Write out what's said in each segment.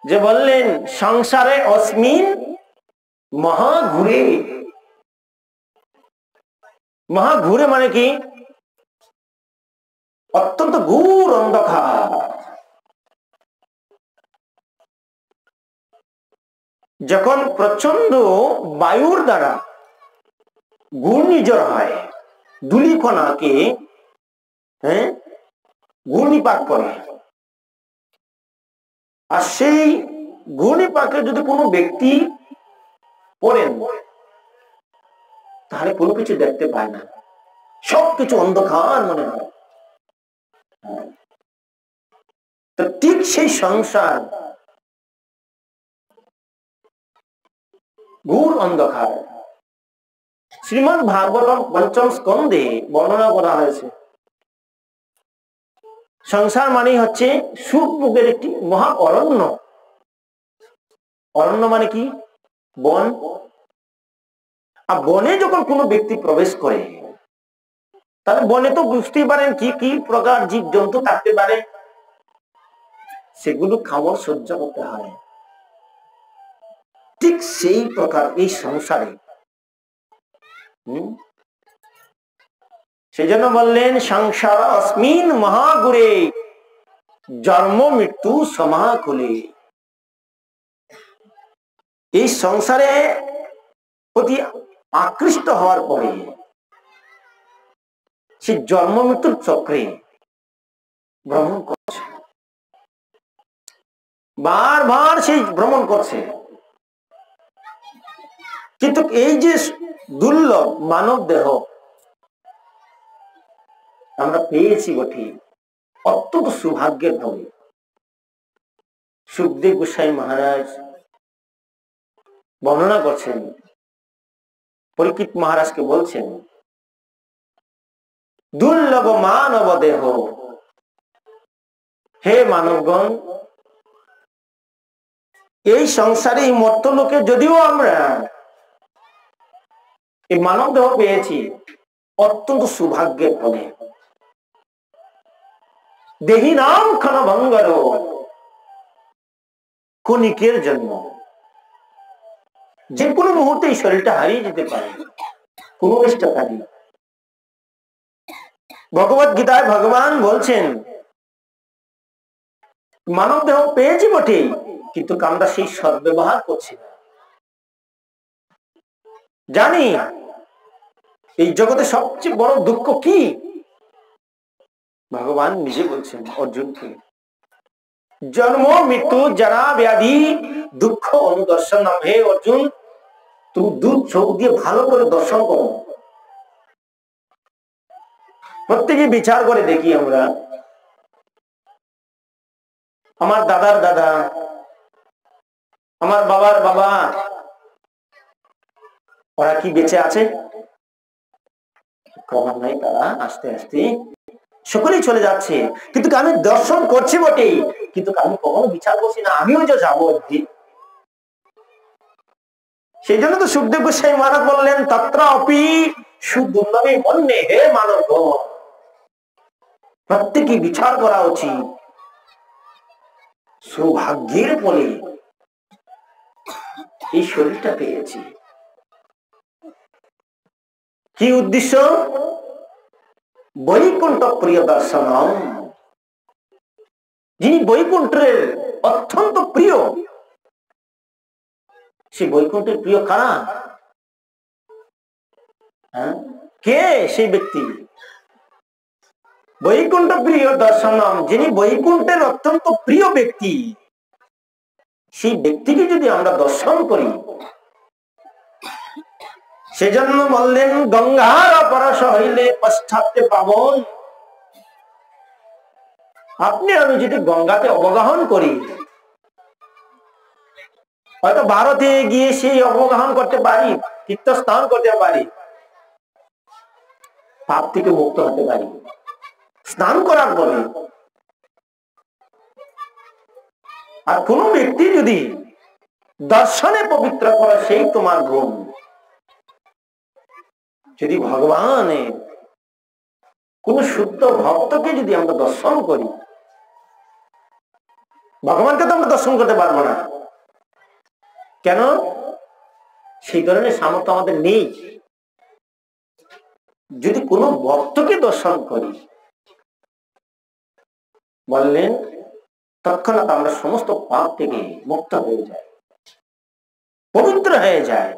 যে বললেন সংসারে অস্মিন মহাঘুরে। মহাঘুরে মানে কি? অত্যন্ত ঘোর অন্ধকার। যখন প্রচন্ড বায়ুর দ্বারা ঘূর্ণিঝড় হয়, ধূলিকণাকে ঘূর্ণিপাক করে, আর সেই ঘূর্ণিপাকে যদি কোনো ব্যক্তি পড়েন তাহলে কোনো কিছু দেখতে পায় না, সবকিছু অন্ধকার মনে হয়। তো ঠিক সেই সংসার ঘোর অন্ধকার। শ্রীমদ্ ভাগবতম পঞ্চম স্কন্ধে বর্ণনা করা হয়েছে সংসার মানে হচ্ছে সুখ ভোগের একটি মহা অরণ্য। অরণ্য মানে কি? বন। আর বনে যখন কোনো ব্যক্তি প্রবেশ করে তাহলে বনে তো বুঝতেই পারেন কি কি প্রকার জীব জন্তু থাকতে পারে, সেগুলো খাবার সহ্য করতে হয়। ঠিক সেই প্রকার এই সংসারে। সেই জন্য বললেন সংসার অস্মিন মহাগুরে জন্ম মৃত্যু সমাকুলে। এই সংসারে প্রতি আকৃষ্ট হওয়ার পরে সে জন্ম মৃত্যুর চক্রে ভ্রমণ করছে, বারবার সেই ভ্রমণ করছে। কিন্তু এই যে দুর্লভ মানব দেহ আমরা পেয়েছি বটে, অত্যন্ত সৌভাগ্যের ধরে। সুখদেব গোস্বাই মহারাজ বর্ণনা করছেন, পরীক্ষিত মহারাজকে বলছেন, দুর্লভ মানব দেহ, হে মানবগণ, এই সংসারে এই মর্ত্যলোকে যদিও আমরা এই মানব দেহ পেয়েছি অত্যন্ত সৌভাগ্যের ফলে। দেহি নাম ক্ষণভঙ্গর, ক্ষণিকের জন্য যে কোনো মুহূর্তে এই শরীরটা হারিয়ে যেতে পারে, কোনো নিষ্ঠতা নেই। ভগবত গীতায় ভগবান বলছেন মানব দেহ পেয়েছি বটে, কিন্তু আমরা সেই সদ্ব্যবহার করছি না। জানি এই জগতে সবচেয়ে বড় দুঃখ কি? ভগবান নিজে বলছেন অর্জুনকে, জন্ম মৃত্যু জরা ব্যাধি দুঃখ অনুদর্শন। হে অর্জুন, তুমি দু চোখ দিয়ে ভালো করে দর্শন করো। প্রত্যেকে বিচার করে দেখি আমরা, আমার দাদার দাদা, আমার বাবার বাবা, ওরা কি বেঁচে আছে? কমার নাই, তারা আস্তে আস্তে সকলেই চলে যাচ্ছে। কিন্তু আমি দর্শন করছি বটে, কিন্তু আমি কখনো বিচার করছি না আমিও যে যাবো একদিন। সেই জন্য তো সুখদেব গোস্বামী মহারাজ বললেন, তত্র অপি সুদুর্লভে মন্যে, হে মানব, প্রত্যেকে বিচার করা উচিত। সৌভাগ্যের ফলে এই শরীরটা পেয়েছি। কি উদ্দেশ্য? বৈকুণ্ঠ প্রিয় দর্শন। যিনি বৈকুণ্ঠের অত্যন্ত প্রিয়, সেই বৈকুণ্ঠের প্রিয় কারা? কে সেই ব্যক্তি? বৈকুণ্ঠ প্রিয় দর্শনম, যিনি বৈকুণ্ঠের অত্যন্ত প্রিয় ব্যক্তি, সেই ব্যক্তিকে যদি আমরা দর্শন করি, সেজন্য বললেন গঙ্গার অপরশ হইলে পশ্চাতে পাবন। আপনি আমি যদি গঙ্গাতে অবগাহন করি, হয়তো ভারতে গিয়ে সেই অবগাহন করতে পারি, তীর্থস্থান করতে পারি, পাপ থেকে মুক্ত হতে পারি স্নান করার পরে। আর কোন ব্যক্তি যদি দর্শনে পবিত্র করে, সেই তোমার গুণ। যদি ভগবানের কোন শুদ্ধ ভক্তকে যদি আমরা দর্শন করি, ভগবানকে তো আমরা দর্শন করতে পারবো না। কেন? সেই ধরনের সামর্থ্য আমাদের নেই। যদি কোনো ভক্তকে দর্শন করি, বললেন তৎক্ষণাৎ আমরা সমস্ত পাপ থেকে মুক্ত হয়ে যাই, পবিত্র হয়ে যায়।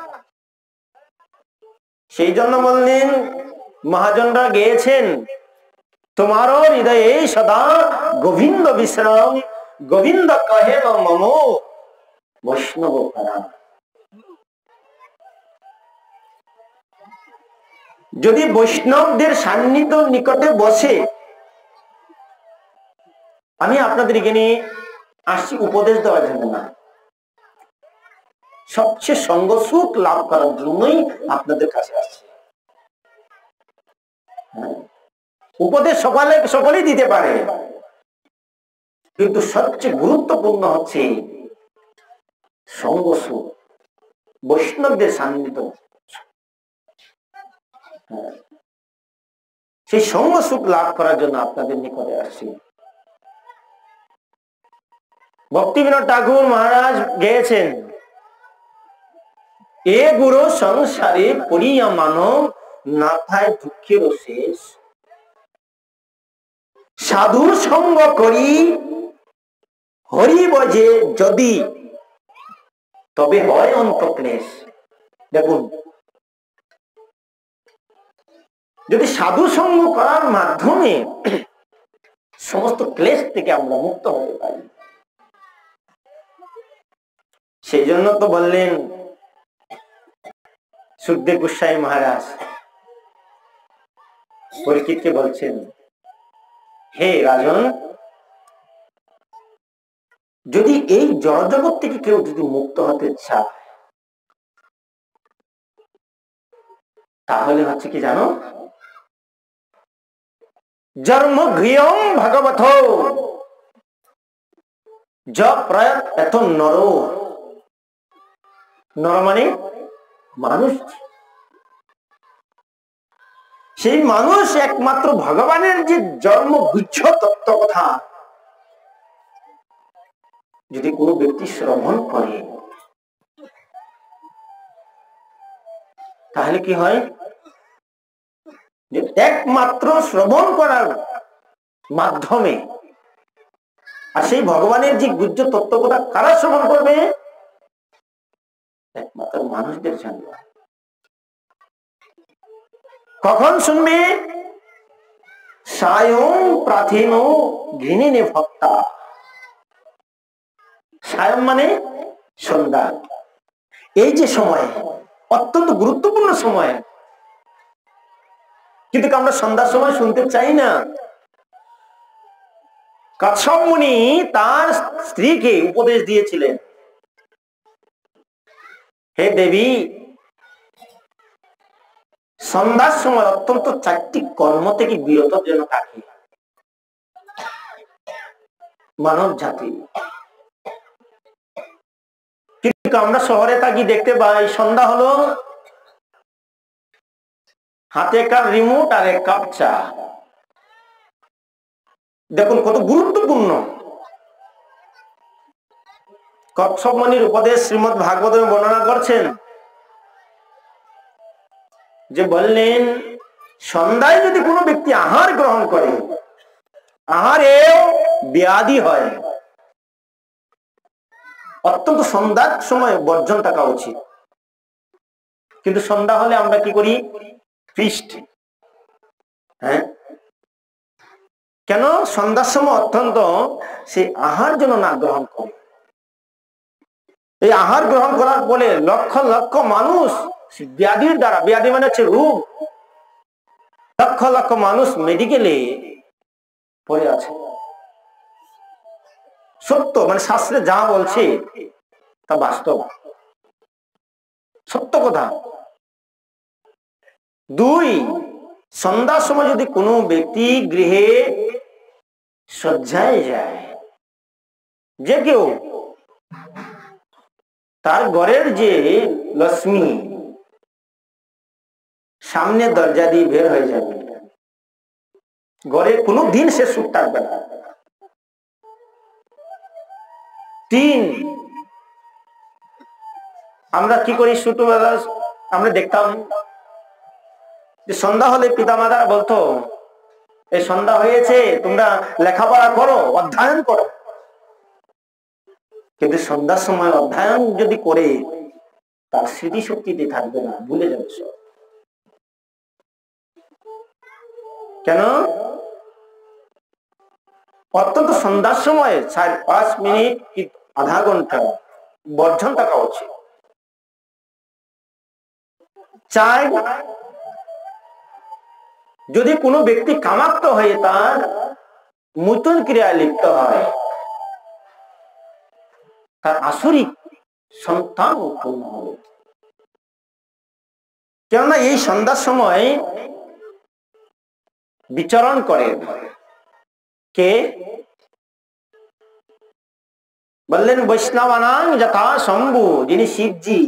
সেই জন্য বললেন মহাজনরা গেয়েছেন, তোমারও হৃদয়ে সদা গোবিন্দ বিশ্রাম, গোবিন্দ কহে মম বৈষ্ণব প্রাণ। যদি বৈষ্ণবদের সান্নিধ্য নিকটে বসে, আমি আপনাদের এখানে আসছি উপদেশ দেওয়ার জন্য না, সবচেয়ে সঙ্গ সুখ লাভ করার জন্যই আপনাদের কাছে আসছি। উপদেশ সকলেই দিতে পারে, কিন্তু সবচেয়ে গুরুত্বপূর্ণ হচ্ছে সঙ্গ সুখ, বৈষ্ণবদের সান্নিধ্য। সেই সঙ্গ সুখ লাভ করার জন্য আপনাদের নিকটে আসছি। ভক্তিবিনোদ ঠাকুর মহারাজ গেয়েছেন, এ গুরু সংসারে পড়িয়া মানব না থায় দুঃখের শেষ, সাধু সঙ্গ করি হরি বজে যদি তবে হয় অন্তক্লেশ। দেখুন, যদি সাধু সঙ্গ করার মাধ্যমে সমস্ত ক্লেশ থেকে আমরা মুক্ত হতে পারি, সেই জন্য তো বললেন সুখদেব গোস্বামী মহারাজ পরীক্ষিতকে বলছেন, হে রাজন, যদি এই জড়জগৎ থেকে কেউ যদি মুক্ত হতে চায়, তাহলে হচ্ছে কি জানো, জন্ম গৃহম ভগবত য প্রয়ত এত নর। নর মানে মানুষ। সেই মানুষ একমাত্র ভগবানের যে জন্ম গুচ্ছ তত্ত্ব কথা যদি কোনো ব্যক্তি শ্রবণ করে, তাহলে কি হয়, যে একমাত্র শ্রবণ করার মাধ্যমে, আর সেই ভগবানের যে গুহ্য তত্ত্ব কথা কারা শ্রবণ করবে, একমাত্র মানুষদের জন্য। কখন শুনবে? সায়ং প্রাথীন ঘৃণিনে ভক্তা। সায়ং মানে সন্ধ্যা। এই যে সময় অত্যন্ত গুরুত্বপূর্ণ সময়, কিন্তু আমরা সন্ধ্যার সময় শুনতে চাই না। কাশ্যপ মুনি তার স্ত্রীকে উপদেশ দিয়েছিলেন, হে দেবী, সন্ধ্যার সময় অত্যন্ত 4টি কর্ম থেকে বিরত যেন থাকি মানব জাতি। কিন্তু আমরা শহরে থাকি, দেখতে পাই সন্ধ্যা হলো হাতে এক কাপ রিমোট আর এক কাপ চা। দেখুন কত গুরুত্বপূর্ণ। কশ্যপ মুনির উপদেশ শ্রীমদ্ ভাগবতে বর্ণনা করছেন, যে বললেন সন্ধ্যায় যদি কোনো ব্যক্তি আহার গ্রহণ করে, আহারেও ব্যাধি হয়, অত্যন্ত সন্ধ্যার সময় বর্জন থাকা উচিত। কিন্তু সন্ধ্যা হলে আমরা কি করি? ফিস্ট। হ্যাঁ, কেন? সন্ধ্যার সময় অত্যন্ত সে আহার যেন না গ্রহণ করে। এই আহার গ্রহণ করার ফলে লক্ষ লক্ষ মানুষ ব্যাধির দ্বারা, ব্যাধি মানে হচ্ছে রোগ, লক্ষ লক্ষ মানুষ মেডিকেলে পড়ে আছে। সত্য, মানে শাস্ত্রে যা বলছে তা বাস্তব, সত্য কথা। 2, সন্ধ্যার সময় যদি কোনো ব্যক্তি গৃহে শয্যায় যায়, যে কেউ, তার ঘরের যে লক্ষ্মী সামনে দরজা দিয়ে বের হয়ে যাবে, ঘরে কোনো দিন সে সুখ থাকবে না। তিন, আমরা কি করি ছোটবেলা আমরা দেখতাম যে সন্ধ্যা হলে পিতামাতারা বলতো এই সন্ধ্যা হয়েছে, তোমরা লেখাপড়া করো, অধ্যয়ন করো। কিন্তু সন্ধ্যার সময় অধ্যয়ন যদি করে তার স্মৃতিশক্তিতে থাকবে না, ভুলে যাবে সব। কেন? অত্যন্ত সন্ধ্যার সময় 4-5 মিনিট কি আধা ঘন্টা বর্জন থাকা উচিত। চাই যদি কোনো ব্যক্তি কামাক্ত হয়ে তার নতুন ক্রিয়ায় লিপ্ত হয়, তার আসরিক সন্তান উৎপন্ন হবে। কেননা এই সন্ধ্যার সময় বিচরণ করে কে? বললেন বৈষ্ণবানাং যথা শম্ভু, যিনি শিবজি।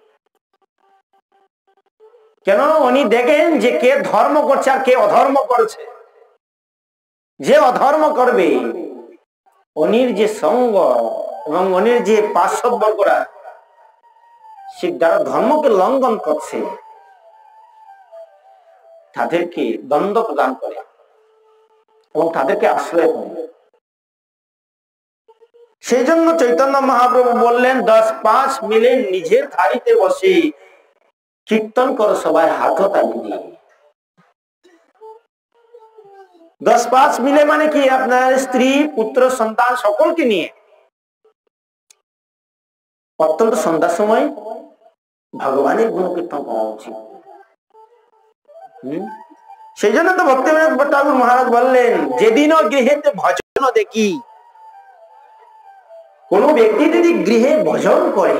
কেন? উনি দেখেন যে কে ধর্ম করছে আর কে অধর্ম করছে। যে অধর্ম করবে উনির যে সঙ্গ এবং উনির যে পার্শ্ববর্গরা সে যারা ধর্মকে লঙ্ঘন করছে তাদেরকে দণ্ড প্রদান করে এবং তাদেরকে আশ্রয় করে। সেই জন্য চৈতন্য মহাপ্রভু বললেন 10-5 মিলে নিজের ধারিতে বসে কীর্তন করো সবাই হাততালি দিয়ে। 10-5 মিলে মানে কি? আপনার স্ত্রী, পুত্র, সন্তান সকলকে নিয়ে অত্যন্ত সন্ধ্যার সময় ভগবানের গুণকীর্তন করা উচিত। সেই জন্য তো ভক্তিবিনোদ ঠাকুর মহারাজ বললেন, যেদিনও গৃহেতে ভজন দেখি। কোন ব্যক্তি যদি গৃহে ভজন করে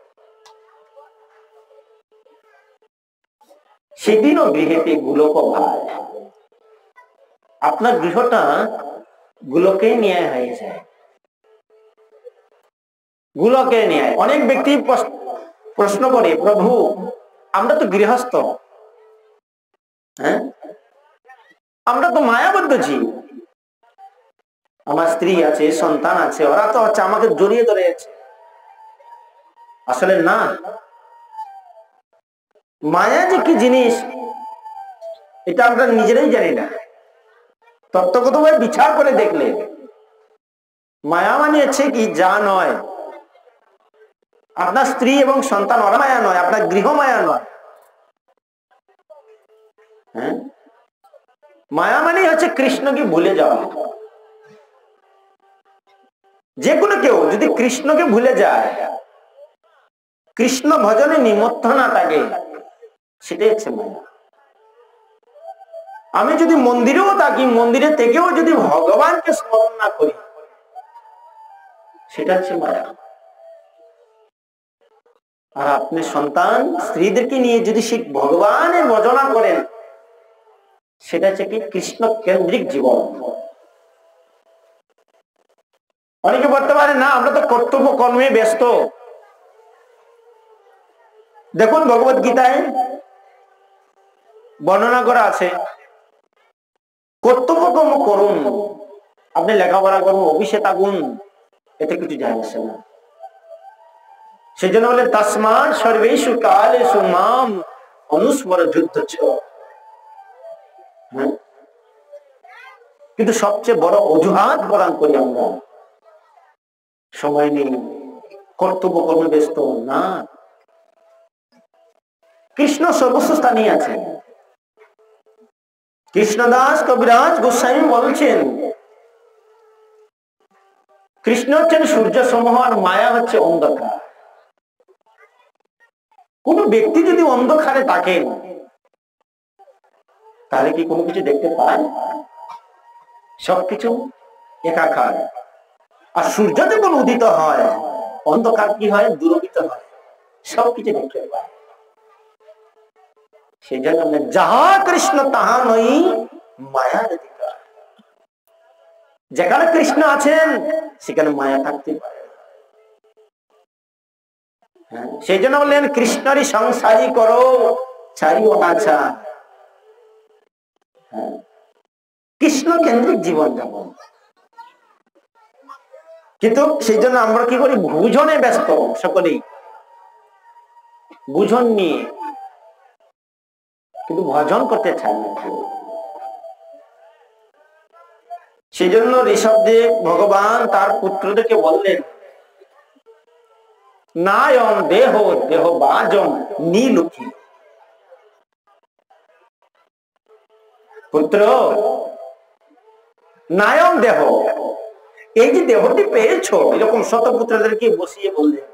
সেদিনও গৃহেতে গোলক ভাই। আপনার গৃহটা গোলকে নিয়ে হয়ে যায়, গোলকে নিয়ে। অনেক ব্যক্তি প্রশ্ন করে, প্রভু আমরা তো গৃহস্থ, হ্যাঁ আমরা তো মায়াবদ্ধ জীব, আমার স্ত্রী আছে, সন্তান আছে, ওরা তো হচ্ছে আমাকে জড়িয়ে ধরে আছে। আসলে না, মায়া যে কি জিনিস এটা আমরা নিজেরাই জানি না। তত্ত্বগতভাবে বিচার করে দেখলে মায়া মানে হচ্ছে কি, যা নয়। আপনার স্ত্রী এবং সন্তান ওরা মায়া নয়, আপনার গৃহ মায়া নয়। হ্যাঁ, মায়া মানে হচ্ছে কৃষ্ণকে ভুলে যাওয়া। যে কোনো কেউ যদি কৃষ্ণকে ভুলে যায়, কৃষ্ণ ভজনে নিমত্ত না থাকে, সেটাই হচ্ছে মায়া। আমি যদি মন্দিরেও থাকি, মন্দিরে থেকেও যদি ভগবানকে স্মরণ না করি, সেটা হচ্ছে মায়া। আর আপনি সন্তান স্ত্রীদেরকে নিয়ে যদি সে ভগবানের ভজনা করেন, সেটা হচ্ছে কি কৃষ্ণ কেন্দ্রিক জীবন। অনেকে বলতে পারে না আমরা তো কর্তব্য কর্মে ব্যস্ত। দেখুন ভগবত গীতায় বর্ণনা করা আছে, কর্তব্য কর্ম করুন, আপনি লেখাপড়া করুন, অফিসে থাকুন, এতে কিছু যায় আসে না। সেই জন্য বলে তস্মাৎ সর্বেষু কালেষু মাম অনুস্মর যুদ্ধচ্ছ। কিন্তু সবচেয়ে বড় অজুহাত প্রদান করি আমরা, সময় নেই, কর্তব্য কর্মে ব্যস্ত না। কৃষ্ণ সর্বস্ব স্থানে আছেন। কৃষ্ণদাস কবিরাজ গোস্বামী বলছেন, কৃষ্ণ হচ্ছেন সূর্য সমূহ আর মায়া হচ্ছে অন্ধকার। কোন ব্যক্তি যদি অন্ধকারে থাকেন তাহলে কি কোনো কিছু দেখতে পায়? সবকিছু একাকার। আর সূর্য যখন উদিত হয়, অন্ধকার কি হয়? দূরীভূত হয়, সবকিছু দেখতে পায়। সেই জন্য যাহা কৃষ্ণ তাহা নই মায়ার অধিকার। যেখানে কৃষ্ণ আছেন সেখানে মায়া থাকতে পারে। সেই জন্য বললেন কৃষ্ণরই সংসারী করো ছাড়িও আচ্ছা। কৃষ্ণ কেন্দ্রিক জীবন যাপন। কিন্তু সেই জন্য আমরা কি করি, ভোজনে ব্যস্ত সকলেই, বুঝন নিয়ে, কিন্তু ভজন করতে চায় না। সেই জন্য ঋষভদেব ভগবান তার পুত্রদেরকে বললেন, নায়ম দেহ দেহ বাজম নীলুখী, পুত্র নায়ম দেহ, এই যে দেহটি পেয়েছো, এরকম শতপুত্রদেরকে বসিয়ে বললেন।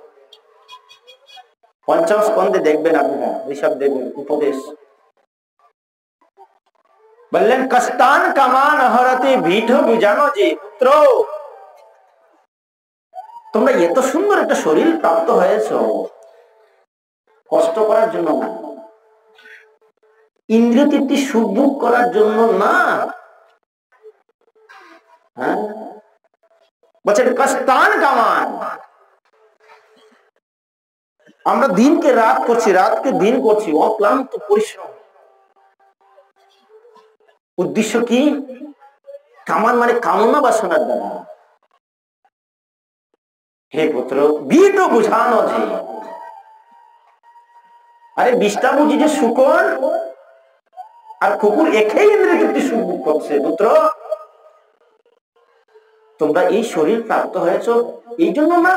পঞ্চম স্কন্ধে দেখবেন আপনারা ঋষভদেবের উপদেশ, বললেন কস্তান কামান হরতে ভিঠ বুঝানো, যে পুত্র তোমরা এত সুন্দর একটা শরীর প্রাপ্ত হয়েছো কষ্ট করার জন্য না, ইন্দ্রিয় তৃপ্তি সুখ ভোগ করার জন্য না। হ্যাঁ বলছেন কস্তান কামান, আমরা দিনকে রাত করছি, রাতকে দিন করছি, অক্লান্ত পরিশ্রম। উদ্দেশ্য কি? কামান মানে কামনা বাসনার দ্বারা। হে পুত্র বিট বুঝানো, যে আরে বিষটা বুঝি যে শুকর আর কুকুর একেই ইন্দ্রিয় তৃপ্তি সুখ ভোগ করছে। পুত্র তোমরা এই শরীর প্রাপ্ত হয়েছ এই জন্য না।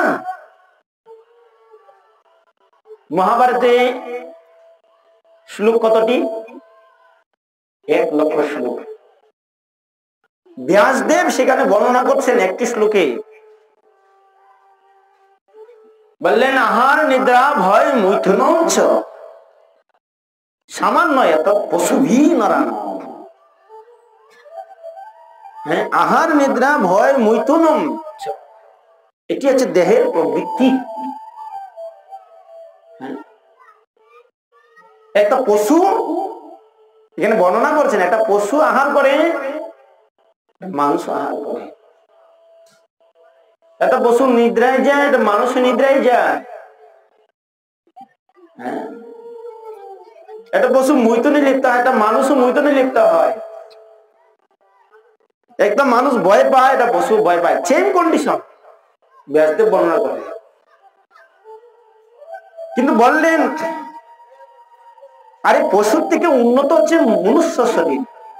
মহাভারতে শ্লোক কতটি? 1,00,000 শ্লোক। ব্যাসদেব সেখানে বর্ণনা করছেন একটি শ্লোকে, বললেন আহার নিদ্রা ভয় মৈথুন সামান্য এত পশুভি নারায়ণ। হ্যাঁ, আহার নিদ্রা ভয় মৈথুনম, এটি হচ্ছে দেহের প্রবৃত্তি। একটা পশু এখানে বর্ণনা করছেন, একটা পশু আহার করে, মাংস আহার করে। একটা পশু নিদ্রায় যায়, একটা মানুষ নিদ্রায় যায়। হ্যাঁ, একটা পশু মৈথুনে লিপ্ত হয়, একটা মানুষও মৈথুনে লিপ্ত হয়। একটা মানুষ ভয় পায়, একটা পশু ভয় পায়, সেম কন্ডিশন ব্যাসদেব বর্ণনা করে। কিন্তু বললেন আরে পশুর থেকে উন্নত হচ্ছে মনুষ্য শরীর।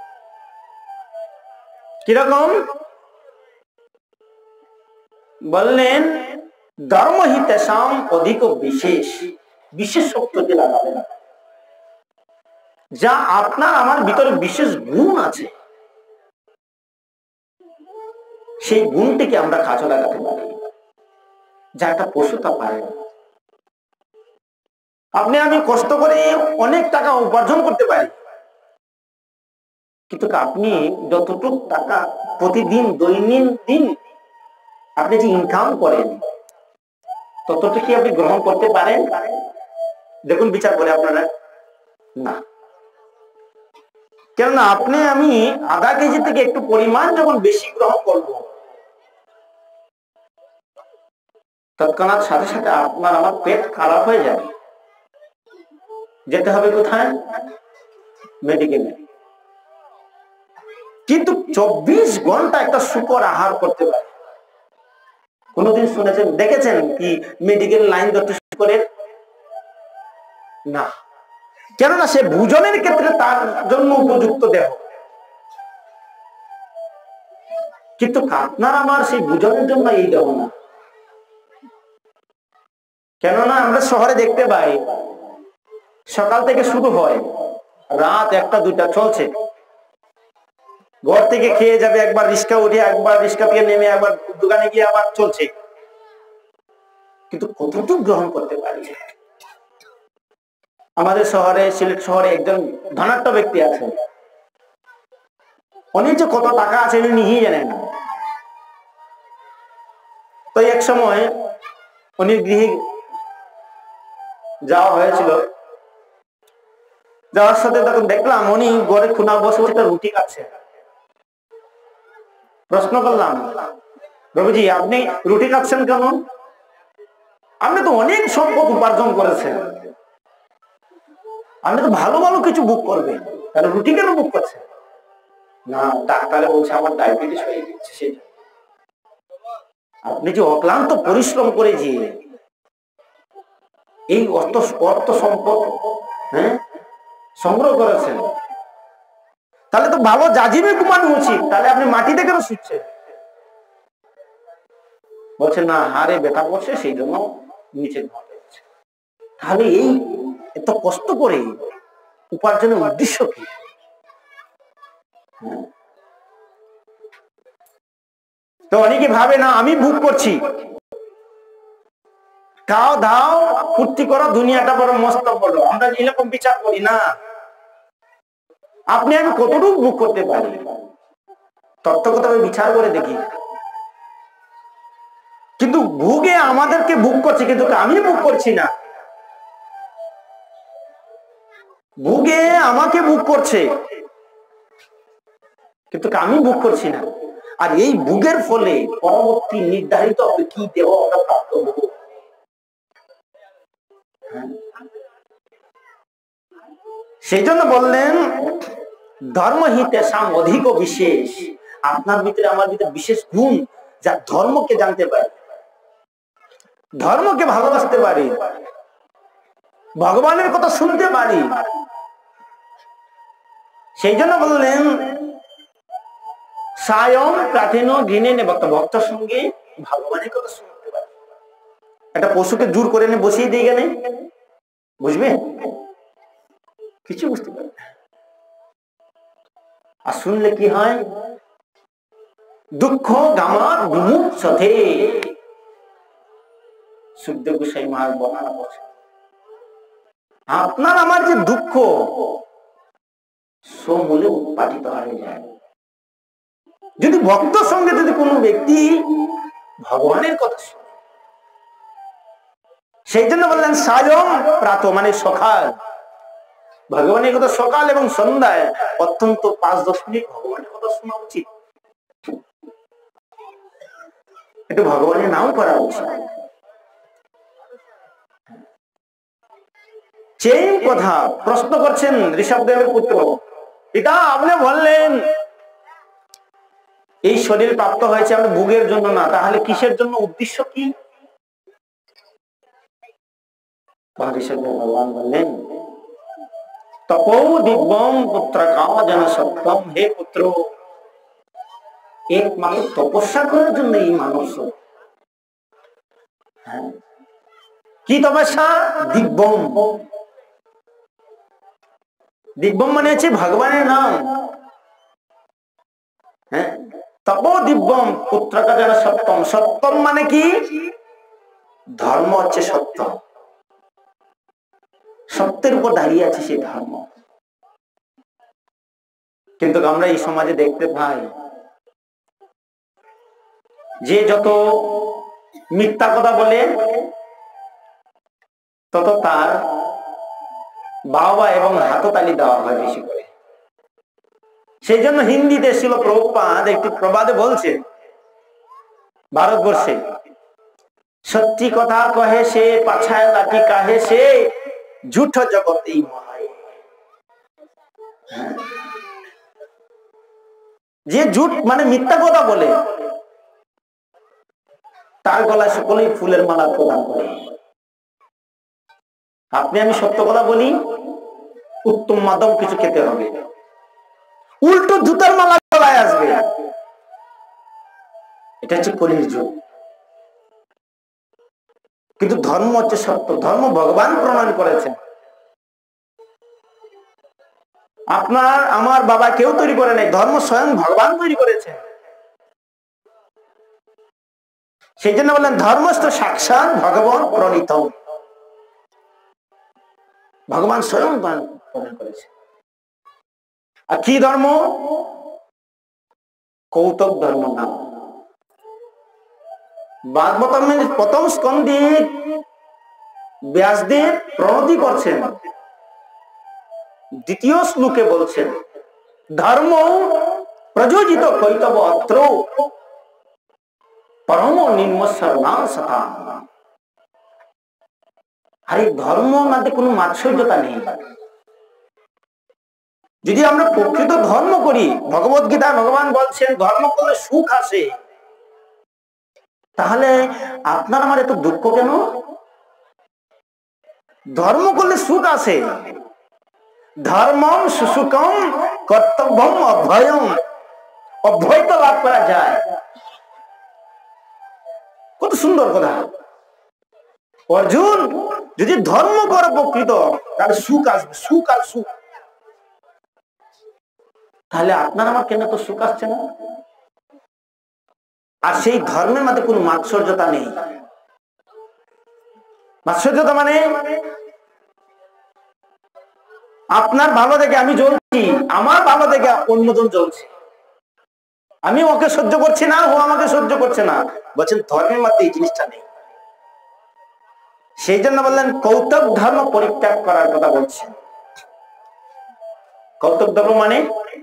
কিরকম? বললেন ধর্মহিতেশাম অধিক বিশেষ, বিশেষ শক্তিকে লাগাবে না, যা আপনার আমার ভিতরে বিশেষ গুণ আছে, সেই গুণটিকে আমরা কাজে লাগাতে পারি, যা একটা পশু তা পারে না। আপনি আমি কষ্ট করে অনেক টাকা উপার্জন করতে পারি, কিন্তু আপনি যতটুকু টাকা প্রতিদিন দৈনন্দিন আপনি যে ইনকাম করেন ততটুকু আপনি গ্রহণ করতে পারেন? দেখুন বিচার করে আপনারা, না। কেননা আপনি আমি আধা কেজি থেকে একটু পরিমাণ যখন বেশি গ্রহণ করব, তৎক্ষণাৎ সাথে সাথে আপনার আমার পেট খারাপ হয়ে যাবে, যেতে হবে কোথায়? মেডিকেলে। কিন্তু 24 ঘন্টা একটা শুকর আহার করতে পারে। কোনদিন শুনেছেন দেখেছেন কি মেডিকেল লাইন ধরতে শুকরের? না, কেননা সে ভোজনের ক্ষেত্রে তার জন্য উপযুক্ত দেহ, কিন্তু আপনার আমার সেই ভোজনের জন্য এই দেহ না। কেননা আমরা শহরে দেখতে পাই সকাল থেকে শুরু হয়, রাত 1টা 2টা চলছে। ঘর থেকে খেয়ে যাবে, একবার রিক্সা উঠে, একবার রিক্সা থেকে নেমে, একবার দোকানে গিয়ে আবার চলছে, কিন্তু কতটুকু গ্রহণ করতে পারি? আমাদের শহরে, সিলেট শহরে একজন ধনাঢ্য ব্যক্তি আছেন, উনি যে কত টাকা আছে উনি নিজেই জানেন না। তো এক সময় উনি গৃহে যাওয়া হয়েছিল, যাওয়ার সাথে তখন দেখলাম উনি ঘরে খুনা বসে একটা রুটি খাচ্ছে। প্রশ্ন করলাম, প্রভুজি আপনি রুটি খাচ্ছেন কেন? আপনি তো অনেক সম্পদ উপার্জন করেছেন, আপনি তো ভালো ভালো কিছু বুক করবেন, তাহলে রুটি কেন বুক করছেন? না, ডাক্তারে বলছে আমার ডায়াবেটিস হয়ে গেছে। আপনি যে অক্লান্ত পরিশ্রম করে যে এই অর্থ সম্পদ সংগ্রহ করেছেন, তাহলে তো ভালো জাজিমে ঘুমানো উচিত। তাহলে আপনি মাটিতে কেন শুচ্ছেন? বলছেন না, হাড়ে ব্যথা করছে, সেই জন্য নিচে ঘুমাতে হচ্ছে। তাহলে এই এত কষ্ট করে উপার্জনের উদ্দেশ্য কি? তো অনেকে ভাবে না আমি ভোগ করছি, খাও দাও ফুর্তি করো, দুনিয়াটা বড় মস্ত বড়, আমরা এরকম বিচার করি না। আপনি আমি কতটুকু ভোগ করতে পারি তত্ত্বগতভাবে বিচার করে দেখি। কিন্তু ভোগে আমাদেরকে ভোগ করছে, কিন্তু আমি ভোগ করছি না। ভোগে আমাকে ভোগ করছে, কিন্তু আমি ভোগ করছি না। আর এই ভোগের ফলে পরবর্তী নির্ধারিত হবে কি দেহ আমরা প্রাপ্ত হব। সেই জন্য বললেন ধর্মহিতে সাম অধিক বিশেষ। আপনার ভিতরে আমার ভিতরে বিশেষ গুণ, যা ধর্মকে জানতে পারি, ধর্মকে ভালোবাসতে পারি, ভগবানের কথা শুনতে পারি। সেই জন্য বললেন সায়ং প্রার্থনা ঘৃণে নে ভক্ত, ভক্তের সঙ্গে ভগবানের কথা শুনতে পারি। একটা পশুকে জোর করে এনে বসিয়ে দিয়ে গেলে বুঝবে? কিছু বুঝতে পারবে না। আর শুনলে কি হয়? দুঃখ গামার বিমুক্ষতে। সুখদেব গোস্বামী মহারাজ বর্ণনা করছেন, আপনার আমার যে দুঃখ সমূলে উৎপাটিত হয়ে যায় যদি ভক্ত সঙ্গে যদি কোনো ব্যক্তি ভগবানের কথা শুনে। সেই জন্য বললেন সায়ং প্রাত মানে সকাল, ভগবানের কথা সকাল এবং সন্ধ্যায় অত্যন্ত 5-10 মিনিট ভগবানের কথা শোনা উচিত। একটু ভগবানের নাম করা উচিত। সেই কথা প্রশ্ন করছেন ঋষভদেবের পুত্র, এটা আপনি বললেন এই শরীর প্রাপ্ত হয়েছে আমরা ভোগের জন্য না, তাহলে কিসের জন্য, উদ্দেশ্য কি? ভগবান বললেন তপো দিব্যম পুত্র কাজন সত্যম, হে পুত্র একমাত্র তপস্যা করার জন্য এই মানুষ। কি তপস্যা? দিব্যম। দিব্যম মানে হচ্ছে ভগবানের নাম। হ্যাঁ, তপো দিব্যম পুত্র কাজন সত্যম। সত্যম মানে কি? ধর্ম হচ্ছে সত্য, সত্যের উপর দাঁড়িয়ে আছে সেই ধর্ম। কিন্তু আমরা এই সমাজে দেখতে পাই যে যত মিথ্যা কথা বলে তত তার বাবা এবং হাততালি দেওয়া হয় বেশি করে। সেই জন্য হিন্দিতে ছিল প্রভুপাদ একটি প্রবাদে বলছে, ভারতবর্ষে সত্যি কথা কহে সে, পাছায় লাঠি কাহে সে, ঝুঠ জগতেই মহায়। যে ঝুট মানে মিথ্যা কথা বলে তার গলায় সকলেই ফুলের মালা প্রদান করে। আপনি আমি সত্য কথা বলি, উত্তম মাধ্যম কিছু খেতে হবে, উল্টো জুতার মালা গলায় আসবে। এটা হচ্ছে কলির যুগ। কিন্তু ধর্ম হচ্ছে সত্য, ধর্ম ভগবান প্রণয়ন করেছেন। আপনার আমার বাবা কেউ তৈরি করে নাই, ধর্ম স্বয়ং ভগবান তৈরি করেছেন। সেই জন্য বললেন ধর্মস্থ সাক্ষাৎ ভগবান প্রণীত, ভগবান স্বয়ং প্রণয়ন করেছে। আর কি ধর্ম? কৌতুক ধর্ম না। ভাগবতের প্রথম স্কন্ধে ব্যাসদেব প্রণতি করছেন, দ্বিতীয় শ্লোকে বলছেন ধর্ম প্রযোজিত কৈতব অত্র পরম নিম্নসর্ণা। আর এই ধর্ম মধ্যে কোনো মাৎসর্যতা নেই। যদি আমরা প্রকৃত ধর্ম করি, ভগবত গীতা ভগবান বলছেন ধর্ম করলে সুখ আসে। তাহলে আপনার আমার এত দুঃখ কেন? ধর্ম করলে সুখ আছে। ধর্মম সুসুকম কর্তব্যম অভয়ম, অভয় তো লাভ করা যায়। কত সুন্দর কথা। অর্জুন, যদি ধর্ম করে প্রকৃত তাহলে সুখ আসবে, সুখ আর সুখ। তাহলে আপনার আমার কেন তো সুখ আসছে না? আর সেই ধর্মের মধ্যে কোন মাৎসর্যতা নেই। মাৎসর্যতা মানে আপনার ভালো দেখে আমি জ্বলছি, আমার ভালো দেখে অন্যজন জ্বলছে, আমি ওকে সহ্য করছি না, ও আমাকে সহ্য করছে না। বলছেন ধর্মের মধ্যে এই জিনিসটা নেই। সেই জন্য বললেন কৌতুক ধর্ম পরিত্যাগ করার কথা বলছেন। কৌতুক ধর্ম মানে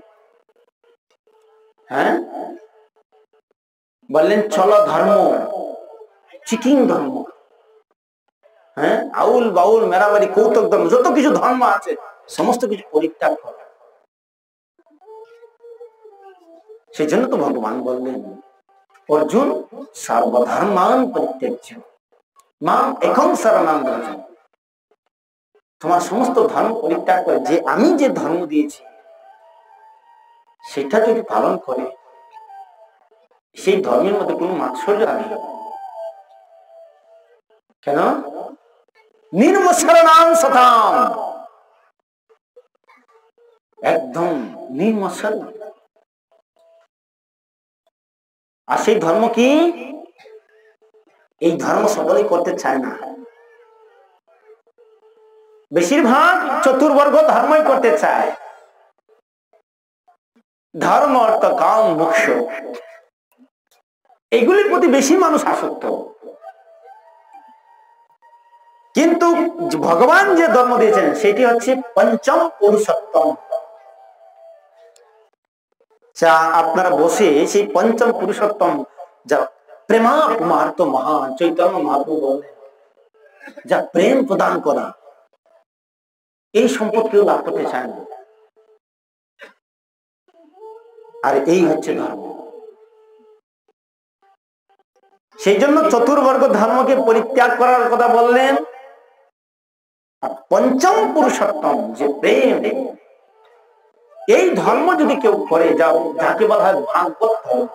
হ্যাঁ বললেন চলো ধর্ম, চিটিং ধর্ম, হ্যাঁ আউল বাউল মেরাবাড়ি কৌতুক ধর্ম, যত কিছু ধর্ম আছে সমস্ত কিছু পরিত্যাগ করা। সেই জন্য তো ভগবান বললেন অর্জুন সর্বধর্মান পরিত্যাজ্য মাম একং শরণং ব্রজ। তোমার সমস্ত ধর্ম পরিত্যাগ করে যে আমি যে ধর্ম দিয়েছি সেটা যদি পালন করে, সেই ধর্মের মধ্যে কোনো মাৎসর্য নেই। কেন? নির্মৎসরণাং সতাম, একদম নির্মৎসর। আর সেই ধর্ম কি? এই ধর্ম সকলেই করতে চায় না। বেশিরভাগ চতুর্বর্গ ধর্মই করতে চায়। ধর্ম, অর্থ, কাম, মোক্ষ, এগুলির প্রতি বেশি মানুষ আসক্ত। কিন্তু ভগবান যে ধর্ম দিয়েছেন সেটি হচ্ছে পঞ্চম পুরুষোত্তম। যা আপনারা বসে সেই পঞ্চম পুরুষোত্তম যা প্রেমা পুমার্ত মহান চৈতন্য মহাপ্রভু বলেন, যা প্রেম প্রদান করা, এই সম্পদ কেউ লাভ করতে চায় না। আর এই হচ্ছে ধর্ম। সেই জন্য চতুর্বর্গ ধর্মকে পরিত্যাগ করার কথা বললেন। পঞ্চম পুরুষোত্তম যে প্রেম, এই ধর্ম যদি কেউ করে, যাকে বলা হয় ভাগবত ধর্ম,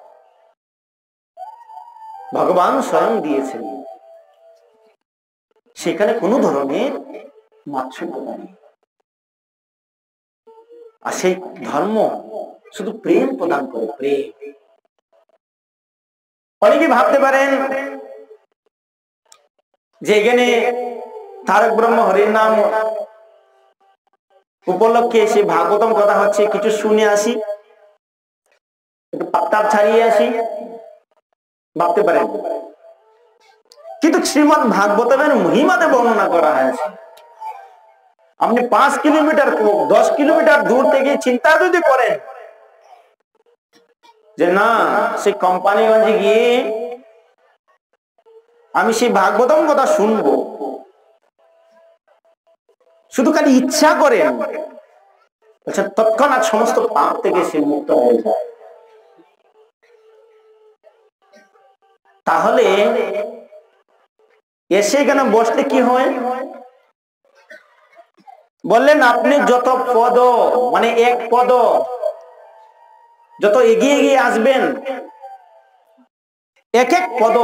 ভগবান স্বয়ং দিয়েছেন, সেখানে কোনো ধরনের মাৎসর্যতা নেই। আর সেই ধর্ম শুধু প্রেম প্রদান করে, প্রেম। অনেকে ভাবতে পারেন যে এখানে তারক ব্রহ্ম হরির নাম উপলক্ষে সে ভাগবতম কথা হচ্ছে, কিছু শুনে আসি, একটু পাত্তাপ ছাড়িয়ে আসি, ভাবতে পারেন। কিন্তু শ্রীমদ্ ভাগবতমের মহিমাতে বর্ণনা করা হয়েছে। আপনি 5 কিলোমিটার 10 কিলোমিটার দূর থেকে চিন্তা যদি করেন যে না সেই কোম্পানিগঞ্জে গিয়ে আমি সেই ভাগবতম কথা শুনবো, শুধু খালি ইচ্ছা করেন, তৎক্ষণাৎ সমস্ত পাপ থেকে সে মুক্ত হয়ে যায়। তাহলে এসে এখানে বসলে কি হয়? বললেন আপনি যত পদ, মানে এক পদ যত এগিয়ে এগিয়ে আসবেন, এক এক পদ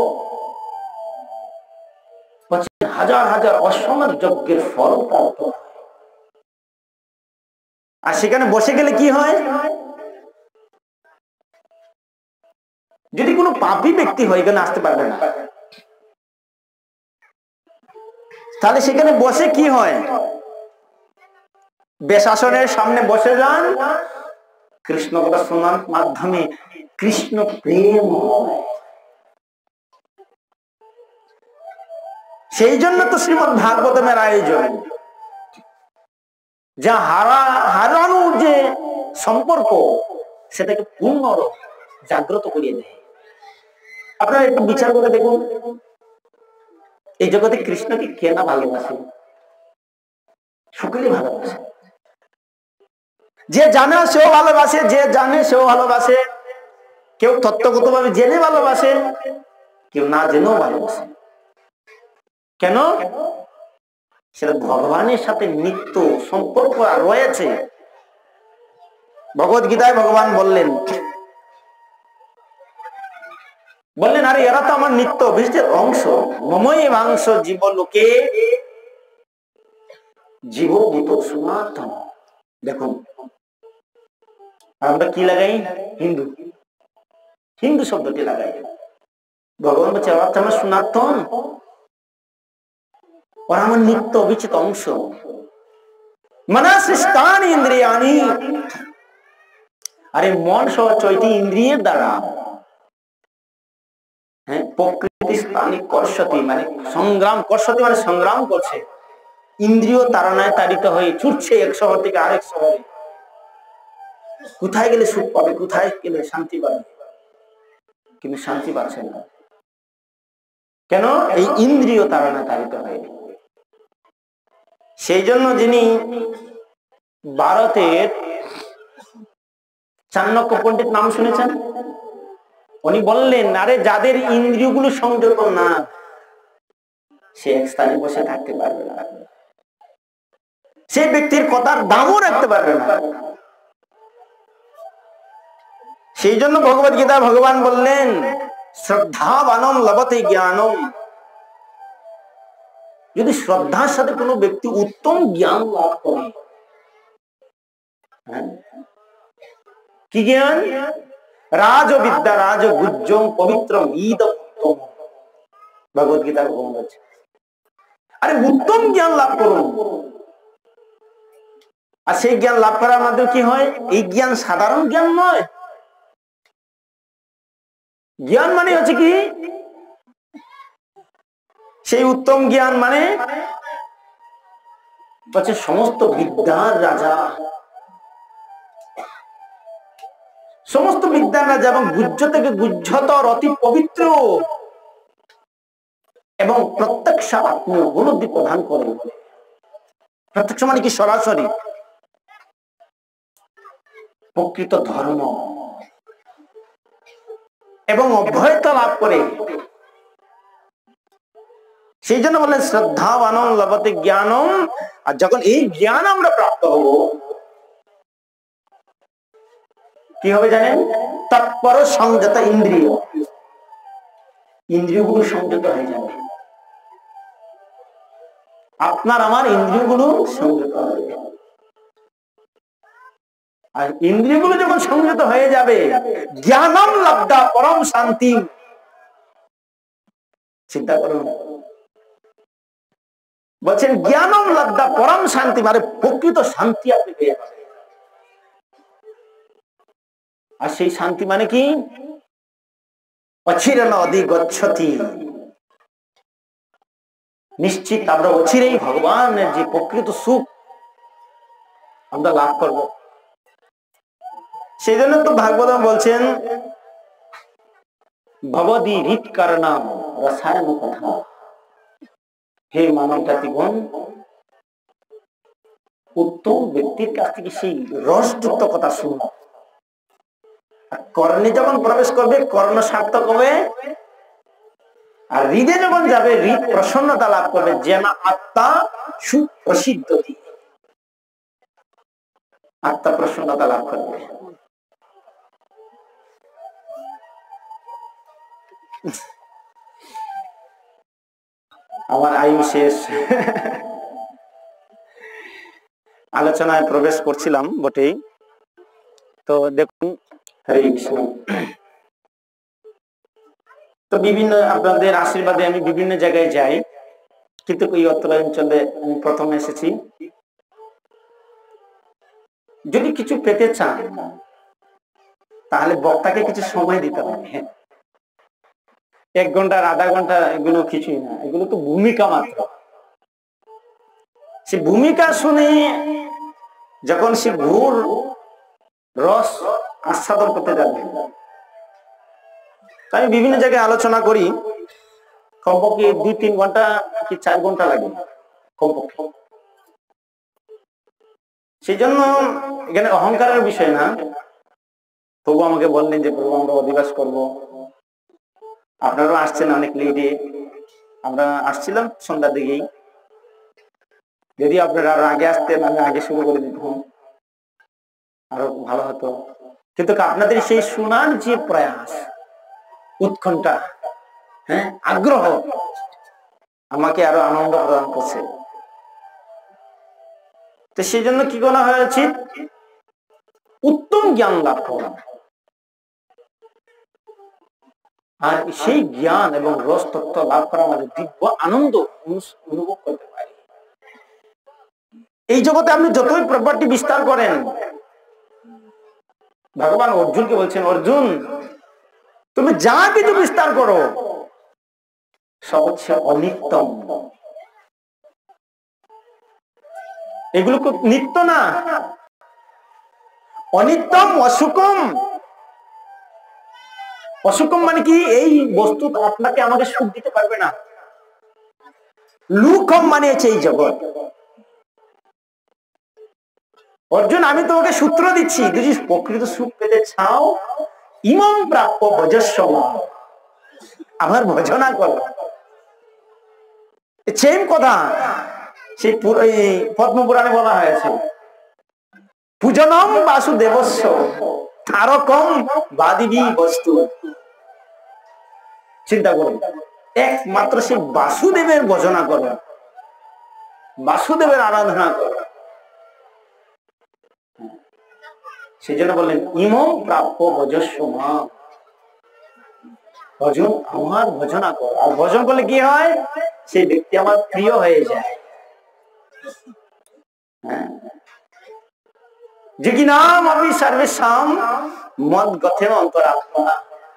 হাজার হাজার অসমের যজ্ঞের ফল প্রাপ্ত। আর সেখানে বসে গেলে কি হয়? যদি কোনো পাপী ব্যক্তি হয় এখানে আসতে পারবে না, তাহলে সেখানে বসে কি হয়? বেশাসনের সামনে বসে যান, কৃষ্ণ কথা শোনার মাধ্যমে কৃষ্ণ প্রেম হয়। সেই জন্য তো শ্রীমদ্ ভাগবতমের আয়োজন, যা হারানোর যে সম্পর্ক সেটাকে পূর্ণ জাগ্রত করিয়ে দেয়। আপনারা একটু বিচার করে দেখুন, এই জগতে কৃষ্ণকে কে না ভালোবাসে? সকলেই ভালোবাসে। যে জানে সেও ভালোবাসে, যে জানে সেও ভালোবাসে, কেউ তত্ত্বগতভাবে জেনে ভালোবাসে, কেউ না জেনেও ভালোবাসে। কেন? সেটা ভগবানের সাথে নিত্য সম্পর্ক রয়েছে। ভগবত গীতায় ভগবান বললেন আরে এরা তো আমার নিত্য অভিষ্টের অংশ। মমই মাংস জীবলোকে জীবভূত সনাতন। দেখুন আমরা কি লাগাই? হিন্দু, হিন্দু শব্দটি লাগাই। ভগবান বলছে ওরা তো আমার সনাতন, ওরা আমার নিত্য অবিচ্ছেদ অংশ। মনসিষ্টান ইন্দ্রিয়ানি, আরে মন সহ 6টি ইন্দ্রিয়ের দ্বারা প্রকৃতি স্থানিক কর্ষতি মানে সংগ্রাম, কর্ষতি মানে সংগ্রাম করছে। ইন্দ্রিয় তাড়নায় তাড়িত হয়ে ছুটছে এক শহর থেকে আরেক শহরে। কোথায় গেলে সুখ পাবে, কোথায় গেলে শান্তি পাবে, কিন্তু শান্তি পাচ্ছে না। কেন? এই ইন্দ্রিয় তাড়নায় তাড়িত হয়ে। সেই জন্য যিনি ভারতের চাণক্য পণ্ডিত নাম শুনেছেন? উনি বললেন আরে যাদের ইন্দ্রিয়গুলো সংযত না, সে এক স্থানে বসে থাকতে পারবে না, সেই ব্যক্তির কথার দামও রাখতে পারবে না। সেই জন্য ভগবত গীতা ভগবান বললেন শ্রদ্ধাবানম লভতে জ্ঞানম। যদি শ্রদ্ধার সাথে কোনো ব্যক্তি উত্তম জ্ঞান লাভ করে, কি জ্ঞান? রাজবিদ্যা রাজগুজ্জং পবিত্রম ঈদম উত্তম। ভগবত গীতা ভগবান বলছে আরে উত্তম জ্ঞান লাভ করুন। আর সেই জ্ঞান লাভ করার মাধ্যমে কি হয়? এই জ্ঞান সাধারণ জ্ঞান নয়। জ্ঞান মানে হচ্ছে কি? সেই উত্তম জ্ঞান মানে হচ্ছে সমস্ত বিদ্যার রাজা, সমস্ত বিদ্যার রাজা এবং গুহ্য থেকে গুহ্যতর অতি পবিত্র এবং প্রত্যক্ষ আত্মীয় উপলব্ধি প্রদান করে। প্রত্যক্ষ মানে কি? সরাসরি প্রকৃত ধর্ম এবং অভয়তা লাভ করে। সেই জন্য বলেন শ্রদ্ধাবানম লভতে জ্ঞানম। আর যখন এই জ্ঞান আমরা প্রাপ্ত হব, কি হবে জানেন? তৎপর সংযত ইন্দ্রিয়, ইন্দ্রিয়গুলো সংযত হয়ে যাবে। আপনার আমার ইন্দ্রিয়গুলো সংযত হবে। আর ইন্দ্রিয়গুলো যখন সংযত হয়ে যাবে, জ্ঞানম লব্ধা পরম শান্তি। চিন্তা করুন, বলছেন জ্ঞানম লব্ধা পরম শান্তি মানে প্রকৃত শান্তি আপনি পেয়ে যাবেন। আর সেই শান্তি মানে কি? অচিরেণ অধিগচ্ছতি, নিশ্চিত আমরা অচিরেই ভগবানের যে প্রকৃত সুখ আমরা লাভ করব। সেই জন্য তো ভাগবত বলছেন ভবদি হৃৎ কারণাম রসায়ন কথা। হে মানব জাতিগণ, উত্তম ব্যক্তির কাছ থেকে সেই রসযুক্ত কথা শুনুন। কর্ণে যখন প্রবেশ করবে কর্ণ সার্থক হবে, আর হৃদে যখন যাবে হৃদ প্রসন্নতা লাভ করবে, যেন আত্মা সুপ্রসিদ্ধ, আত্মা প্রসন্নতা লাভ করবে। আমার আয়ু শেষ, আলোচনায় প্রবেশ করছিলাম বটেই। তো দেখুন, হরে কৃষ্ণ। তো বিভিন্ন আপনাদের আশীর্বাদে আমি বিভিন্ন জায়গায় যাই, কিন্তু এই অঞ্চলে আমি প্রথম এসেছি। যদি কিছু পেতে চান তাহলে বক্তাকে কিছু সময় দিতে হবে। 1 ঘন্টা আধা ঘন্টা এগুলো কিছুই না, এগুলো তো ভূমিকা মাত্র। সে ভূমিকা শুনে যখন সে ঘোর রস আস্বাদন করতে যাবে, আমি বিভিন্ন জায়গায় আলোচনা করি, কমপক্ষে 2-3 ঘন্টা কি 4 ঘন্টা লাগে কমপক্ষে। সেই জন্য এখানে অহংকারের বিষয় না। তবু আমাকে বললেন যে প্রভু আমরা অধিবাস করবো, আপনারাও আসছেন অনেক লেটে, আমরা আসছিলাম সন্ধ্যার দিকেই। যদি আপনারা আরো আগে আসতেন, আমি আগে শুরু করে দিতাম, আরো ভালো হতো। কিন্তু আপনাদের সেই শোনার যে প্রয়াস, উৎকণ্ঠা, হ্যাঁ, আগ্রহ আমাকে আরো আনন্দ প্রদান করছে। তো সেই জন্য কি করা হয়েছে, উত্তম জ্ঞান লাভ করা, আর সেই জ্ঞান এবং রস তত্ত্ব লাভ করা আমাদের দিব্য আনন্দ অনুভব করতে পারি। এই জগতে আপনি যতই প্রপার্টি বিস্তার করেন, ভগবান অর্জুনকে বলছেন, অর্জুন তুমি যা কিছু বিস্তার করো সব হচ্ছে অনিত্যম, এগুলো খুব নিত্য না, অনিত্যম অসুকম। অসুকম মানে কি, এই বস্তু আপনাকে আমাকে সুখ দিতে পারবে না। লুকম মানে হচ্ছে এই জগৎ। অর্জুন আমি তোমাকে সূত্র দিচ্ছি, যদি প্রকৃত সুখ পেতে চাও, ইমম প্রাপ্য ভজস্ব, আমার ভজনা করো। সেম কথা সেই পদ্মপুরাণে বলা হয়েছে, পূজনম বাসুদেবস্য তারকম বাদিবী বস্তু। চিন্তা করুন, একমাত্র সেই বাসুদেবের ভজনা করো, বাসুদেবের আরাধনা করো। সেই জন্য বললেন ইমম প্রাপ্য ভজস্ব মা, ভজন আমার ভজনা কর। আর ভজন করলে কি হয়, সেই ব্যক্তি আমার প্রিয় হয়ে যায়। যে কি নাম আমি সর্বেশাম মদ গথেন অন্তরাত্মা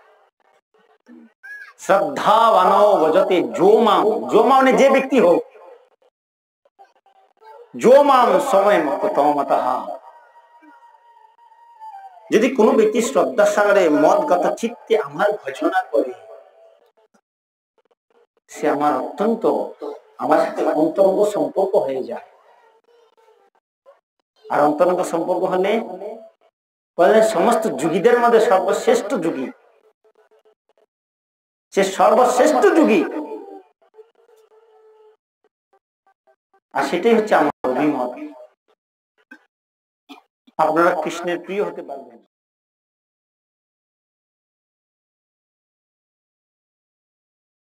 শ্রদ্ধাবান ভজতে যো মাম। যো মানে যে ব্যক্তি হোক, যো মাম সময় মতঃ, যদি কোনো ব্যক্তি শ্রদ্ধার সাগরে মদ গত চিত্তে আমার ভজনা করে, সে আমার অত্যন্ত, আমার সাথে অন্তরঙ্গ সম্পর্ক হয়ে যায়। আর অন্তরঙ্গ সম্পর্ক হলে সমস্ত যুগীদের মধ্যে সর্বশ্রেষ্ঠ যুগী, সে সর্বশ্রেষ্ঠ যুগী। আর সেটাই হচ্ছে আমার অভিমত। আপনারা কৃষ্ণের প্রিয় হতে পারবেন।